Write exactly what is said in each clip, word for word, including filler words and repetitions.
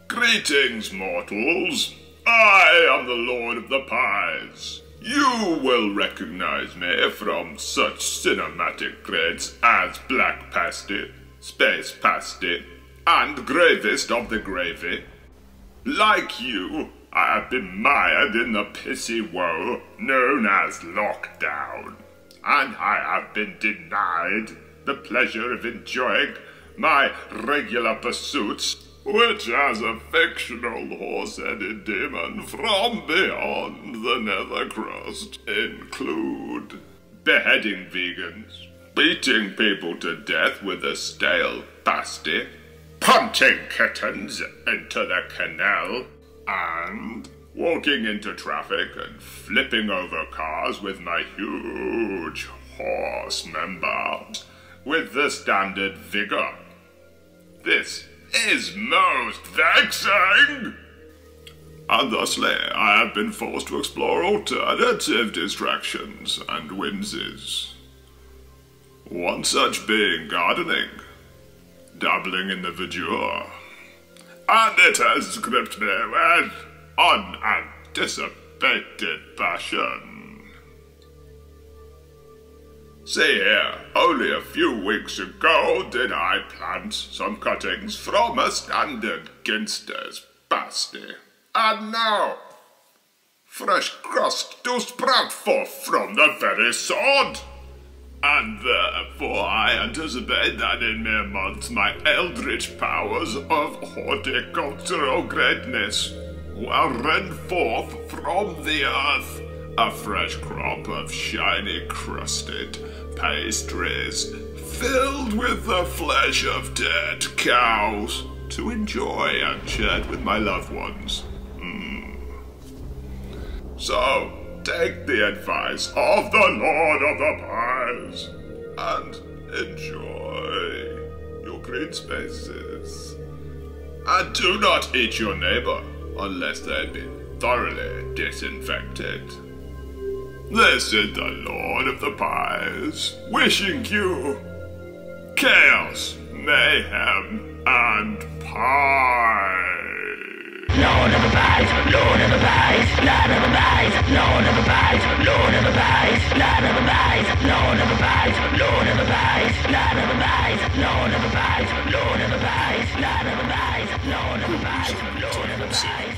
Greetings, mortals. I am the Lord of the Pies. You will recognize me from such cinematic credits as Black Pasty, Space Pasty, and Gravest of the Gravy. Like you, I have been mired in the pissy woe known as lockdown, and I have been denied the pleasure of enjoying my regular pursuits, which as a fictional horse-headed demon from beyond the Nethercrust include beheading vegans, beating people to death with a stale pasty, punting kittens into the canal, and walking into traffic and flipping over cars with my huge horse members with the standard vigor. This is most vexing! And thusly, I have been forced to explore alternative distractions and whimsies. One such being gardening, dabbling in the verdure, and it has gripped me with unanticipated passion. See here, only a few weeks ago did I plant some cuttings from a standard ginster's pasty, and now fresh crust do sprout forth from the very sod. And therefore I anticipate that in mere months my eldritch powers of horticultural greatness will rend forth from the earth a fresh crop of shiny crusted pastries filled with the flesh of dead cows to enjoy and chat with my loved ones. Mm. So, take the advice of the Lord of the Pies and enjoy your green spaces. And do not eat your neighbor unless they've been thoroughly disinfected. This is the Lord of the Pies, wishing you chaos, mayhem, and pie. Lord of the Pies, Lord of the Pies, Lord of the Pies, Lord of the Pies, Lord of the Pies, Lord of the Pies, Lord of the Pies, Lord of the Pies, Lord of the Pies, Lord of the Pies, Lord of the Pies, Lord of the Pies, Lord of the Pies, Lord of the Pies,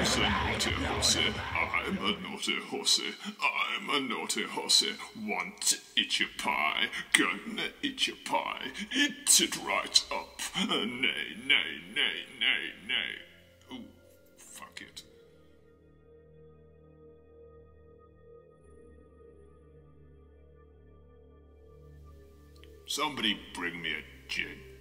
I'm a naughty horsey, I'm a naughty horsey, want to eat your pie, gonna eat your pie, eat it right up, nay, nay, nay, nay, nay, ooh, fuck it. Somebody bring me a gin.